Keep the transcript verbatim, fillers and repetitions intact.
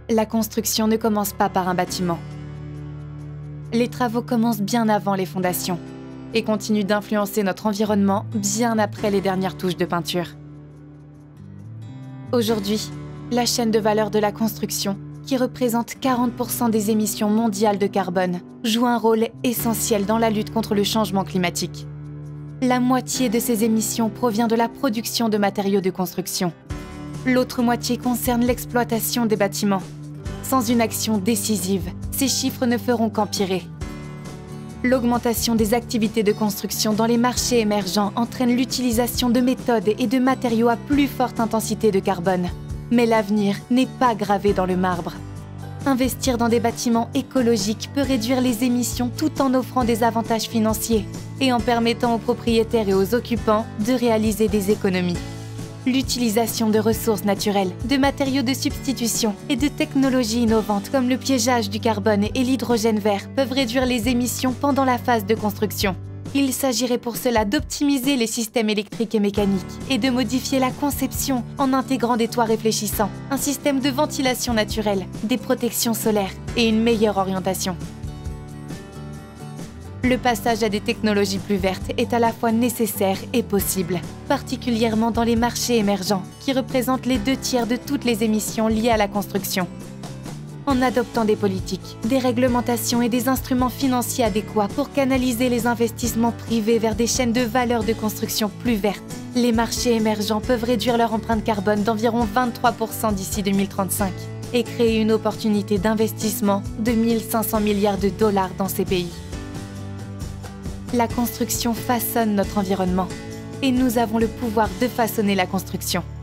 La construction ne commence pas par un bâtiment. Les travaux commencent bien avant les fondations et continuent d'influencer notre environnement bien après les dernières touches de peinture. Aujourd'hui, la chaîne de valeur de la construction, qui représente quarante pour cent des émissions mondiales de carbone, joue un rôle essentiel dans la lutte contre le changement climatique. La moitié de ces émissions provient de la production de matériaux de construction. L'autre moitié concerne l'exploitation des bâtiments. Sans une action décisive, ces chiffres ne feront qu'empirer. L'augmentation des activités de construction dans les marchés émergents entraîne l'utilisation de méthodes et de matériaux à plus forte intensité de carbone. Mais l'avenir n'est pas gravé dans le marbre. Investir dans des bâtiments écologiques peut réduire les émissions tout en offrant des avantages financiers et en permettant aux propriétaires et aux occupants de réaliser des économies. L'utilisation de ressources naturelles, de matériaux de substitution et de technologies innovantes comme le piégeage du carbone et l'hydrogène vert peuvent réduire les émissions pendant la phase de construction. Il s'agirait pour cela d'optimiser les systèmes électriques et mécaniques et de modifier la conception en intégrant des toits réfléchissants, un système de ventilation naturelle, des protections solaires et une meilleure orientation. Le passage à des technologies plus vertes est à la fois nécessaire et possible, particulièrement dans les marchés émergents, qui représentent les deux tiers de toutes les émissions liées à la construction. En adoptant des politiques, des réglementations et des instruments financiers adéquats pour canaliser les investissements privés vers des chaînes de valeur de construction plus vertes, les marchés émergents peuvent réduire leur empreinte carbone d'environ vingt-trois pour cent d'ici deux mille trente-cinq et créer une opportunité d'investissement de mille cinq cents milliards de dollars dans ces pays. La construction façonne notre environnement et nous avons le pouvoir de façonner la construction.